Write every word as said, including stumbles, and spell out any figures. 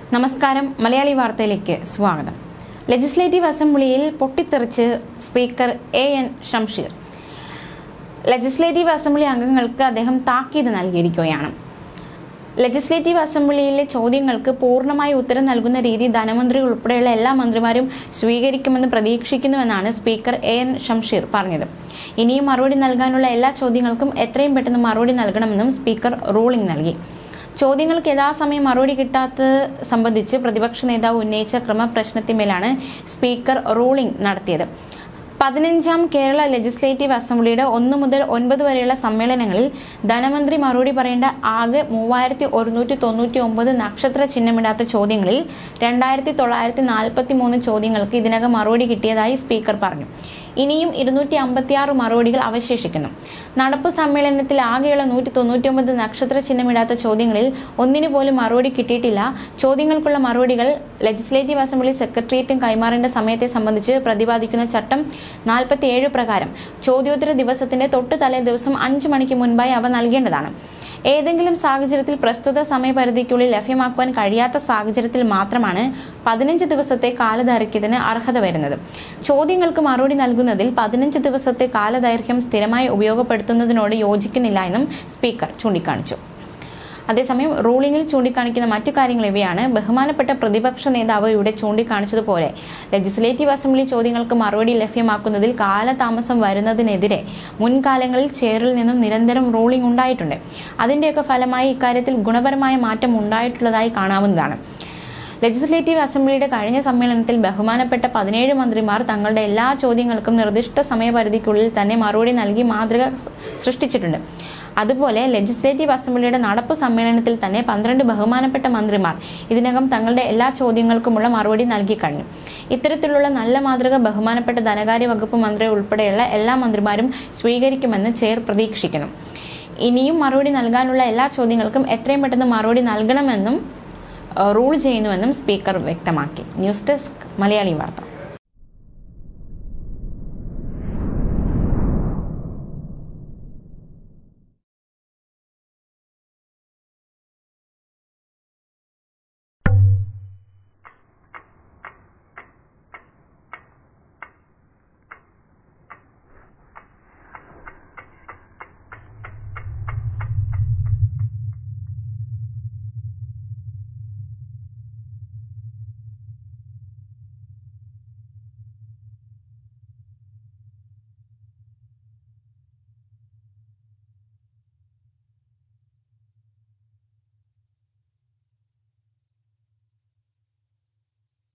നമസ്കാരം മലയാളി വാർത്തയിലേക്ക് സ്വാഗതം. ലെജിസ്ലേറ്റീവ് അസംബ്ലിയിൽ പൊട്ടിത്തെറിച്ച് speaker A N Shamseer. Legislative assembly അംഗങ്ങൾക്ക് അദ്ദേഹം താക്കീത് നൽകിയിരിക്കുകയാണ്. ലെജിസ്ലേറ്റീവ് അസംബ്ലിയിലെ ചോദ്യങ്ങൾക്ക് പൂർണ്ണമായി ഉത്തരം നൽകുന്ന രീതി ധനമന്ത്രി ഉൾപ്പെടെയുള്ള എല്ലാ മന്ത്രിമാരും സ്വീകരിക്കുമെന്ന് പ്രതീക്ഷിക്കുന്നുവെന്നാണ് സ്പീക്കർ എ എൻ ഷംഷീർ പറഞ്ഞത്. ഇനിയും മറുപടി നൽകാനുള്ള എല്ലാ ചോദ്യങ്ങൾക്കും എത്രയും പെട്ടെന്ന് മറുപടി നൽകണമെന്നും സ്പീക്കർ റൂളിംഗ് നൽകി. ചോദ്യങ്ങൾക്ക് യഥാസമയം മറുപടി കിട്ടാത്തത് സംബന്ധിച്ച് പ്രതിപക്ഷ നേതാവ് ഉന്നയിച്ച ക്രമപ്രശ്നത്തിന്മേലാണ് സ്പീക്കർ റൂളിംഗ് നടത്തിയത്. പതിനഞ്ചാം കേരള ലെജിസ്ലേറ്റീവ് അസംബ്ലിയുടെ ഒന്ന് മുതൽ ഒൻപത് വരെയുള്ള സമ്മേളനങ്ങളിൽ ധനമന്ത്രി മറുപടി പറയേണ്ട ആകെ മൂവായിരത്തി ഒരുന്നൂറ്റി തൊണ്ണൂറ്റി ഒമ്പത് നക്ഷത്ര ചിഹ്നമിടാത്ത ചോദ്യങ്ങളിൽ രണ്ടായിരത്തി തൊള്ളായിരത്തി നാൽപ്പത്തി മൂന്ന് ചോദ്യങ്ങൾക്ക് ഇതിനകം മറുപടി കിട്ടിയതായി സ്പീക്കർ പറഞ്ഞു. ഇനിയും ഇരുന്നൂറ്റി അമ്പത്തി ആറ് മറുപടികൾ അവശേഷിക്കുന്നു. നടപ്പ് സമ്മേളനത്തിൽ ആകെയുള്ള നൂറ്റി തൊണ്ണൂറ്റി ഒമ്പത് നക്ഷത്ര ചിഹ്നമിടാത്ത ചോദ്യങ്ങളിൽ ഒന്നിനു പോലും മറുപടി കിട്ടിയിട്ടില്ല. ചോദ്യങ്ങൾക്കുള്ള മറുപടികൾ ലെജിസ്ലേറ്റീവ് അസംബ്ലി സെക്രട്ടേറിയറ്റും കൈമാറേണ്ട സമയത്തെ സംബന്ധിച്ച് പ്രതിപാദിക്കുന്ന ചട്ടം നാൽപ്പത്തി ഏഴ് പ്രകാരം ചോദ്യോത്തര ദിവസത്തിന്റെ തൊട്ടു തലേ ദിവസം അഞ്ചു മണിക്ക് മുൻപായി അവ നൽകേണ്ടതാണ്. ഏതെങ്കിലും സാഹചര്യത്തിൽ പ്രസ്തുത സമയപരിധിക്കുള്ളിൽ ലഭ്യമാക്കുവാൻ കഴിയാത്ത സാഹചര്യത്തിൽ മാത്രമാണ് പതിനഞ്ച് ദിവസത്തെ കാലദൈർഘ്യത്തിന് അർഹത വരുന്നത്. ചോദ്യങ്ങൾക്ക് മറുപടി നൽകുന്നതിൽ പതിനഞ്ച് ദിവസത്തെ കാലദൈർഘ്യം സ്ഥിരമായി ഉപയോഗപ്പെടുത്തുന്നതിനോട് യോജിക്കുന്നില്ല എന്നും സ്പീക്കർ ചൂണ്ടിക്കാണിച്ചു. അതേസമയം റൂളിംഗിൽ ചൂണ്ടിക്കാണിക്കുന്ന മറ്റു കാര്യങ്ങൾ ഇവയാണ്. ബഹുമാനപ്പെട്ട പ്രതിപക്ഷ നേതാവ് ഇവിടെ ചൂണ്ടിക്കാണിച്ചതുപോലെ ലെജിസ്ലേറ്റീവ് അസംബ്ലി ചോദ്യങ്ങൾക്ക് മറുപടി ലഭ്യമാക്കുന്നതിൽ കാലതാമസം വരുന്നതിനെതിരെ മുൻകാലങ്ങളിൽ ചെയറിൽ നിന്നും നിരന്തരം റൂളിംഗ് ഉണ്ടായിട്ടുണ്ട്. അതിന്റെയൊക്കെ ഫലമായി ഇക്കാര്യത്തിൽ ഗുണപരമായ മാറ്റം ഉണ്ടായിട്ടുള്ളതായി കാണാവുന്നതാണ്. ലെജിസ്ലേറ്റീവ് അസംബ്ലിയുടെ കഴിഞ്ഞ സമ്മേളനത്തിൽ ബഹുമാനപ്പെട്ട പതിനേഴ് മന്ത്രിമാർ തങ്ങളുടെ എല്ലാ ചോദ്യങ്ങൾക്കും നിർദ്ദിഷ്ട സമയപരിധിക്കുള്ളിൽ തന്നെ മറുപടി നൽകി മാതൃക സൃഷ്ടിച്ചിട്ടുണ്ട്. അതുപോലെ ലെജിസ്ലേറ്റീവ് അസംബ്ലിയുടെ നടപ്പ് സമ്മേളനത്തിൽ തന്നെ പന്ത്രണ്ട് ബഹുമാനപ്പെട്ട മന്ത്രിമാർ ഇതിനകം തങ്ങളുടെ എല്ലാ ചോദ്യങ്ങൾക്കുമുള്ള മറുപടി നൽകി കഴിഞ്ഞു. ഇത്തരത്തിലുള്ള നല്ല മാതൃക ബഹുമാനപ്പെട്ട ധനകാര്യ വകുപ്പ് മന്ത്രി ഉൾപ്പെടെയുള്ള എല്ലാ മന്ത്രിമാരും സ്വീകരിക്കുമെന്ന് ചെയർ പ്രതീക്ഷിക്കുന്നു. ഇനിയും മറുപടി നൽകാനുള്ള എല്ലാ ചോദ്യങ്ങൾക്കും എത്രയും പെട്ടെന്ന് മറുപടി നൽകണമെന്നും റൂൾ ചെയ്യുന്നുവെന്നും സ്പീക്കർ വ്യക്തമാക്കി. ന്യൂസ് ഡെസ്ക് മലയാളി വാർത്ത.